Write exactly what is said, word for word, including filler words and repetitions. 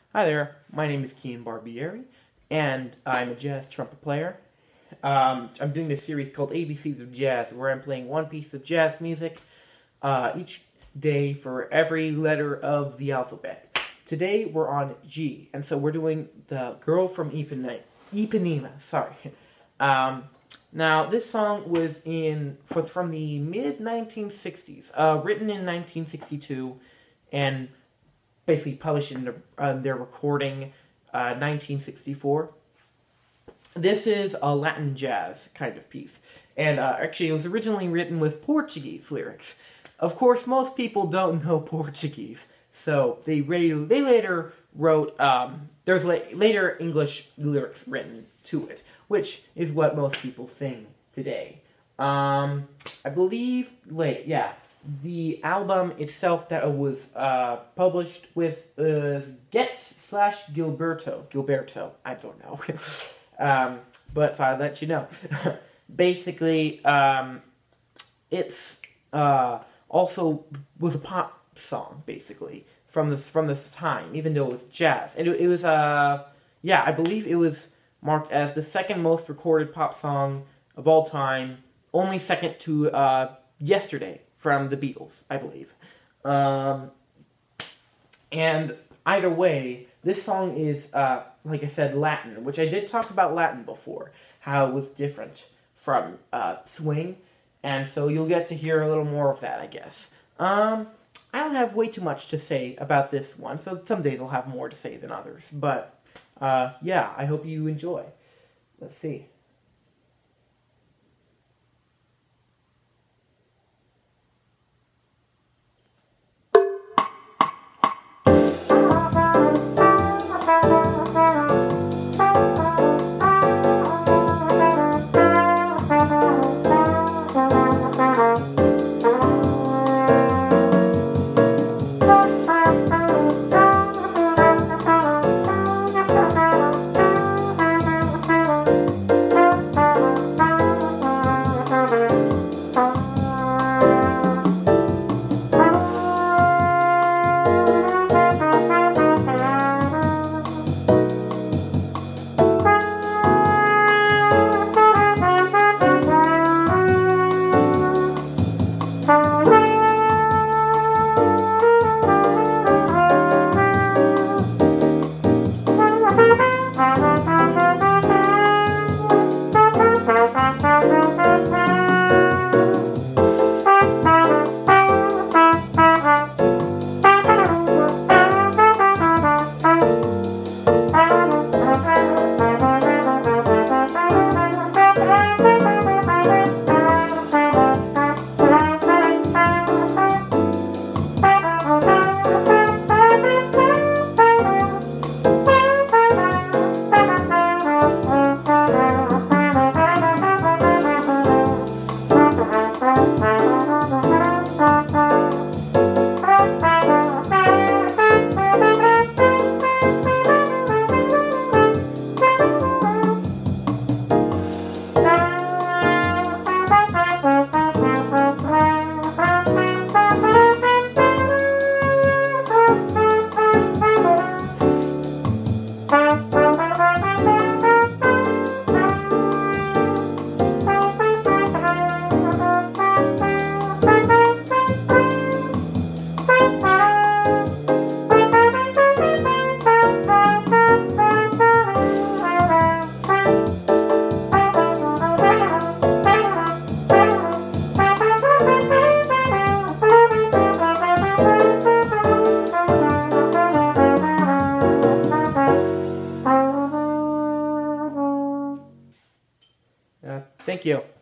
Hi there, my name is Kian Barbieri, and I'm a jazz trumpet player. Um, I'm doing this series called A B Cs of Jazz, where I'm playing one piece of jazz music uh, each day for every letter of the alphabet. Today we're on G, and so we're doing The Girl from Ipanema. Ipanema, sorry. Um, now, this song was in was from the mid nineteen sixties, uh, written in nineteen sixty-two, and basically published in their, uh, their recording uh, nineteen sixty-four. This is a Latin jazz kind of piece, and uh, actually it was originally written with Portuguese lyrics. Of course, most people don't know Portuguese, so they they later wrote um, there's la later English lyrics written to it, which is what most people sing today. Um, I believe, wait, yeah. The album itself that was uh, published with uh, Getz slash Gilberto. Gilberto, I don't know. um, but I'll let you know. Basically, um, it's uh, also was a pop song, basically, from this, from this time, even though it was jazz. And it, it was, uh, yeah, I believe it was marked as the second most recorded pop song of all time, only second to uh, Yesterday from the Beatles, I believe. Um, and either way, this song is, uh, like I said, Latin, which I did talk about Latin before, how it was different from uh, swing, and so you'll get to hear a little more of that, I guess. Um, I don't have way too much to say about this one, so some days I'll have more to say than others, but, uh, yeah, I hope you enjoy. Let's see. Uh, thank you.